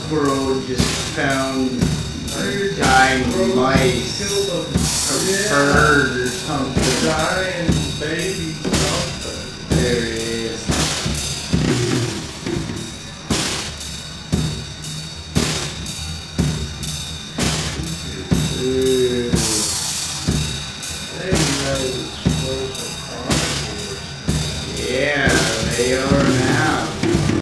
squirrel just found dying mice, a bird or something. Dying baby something. There it is.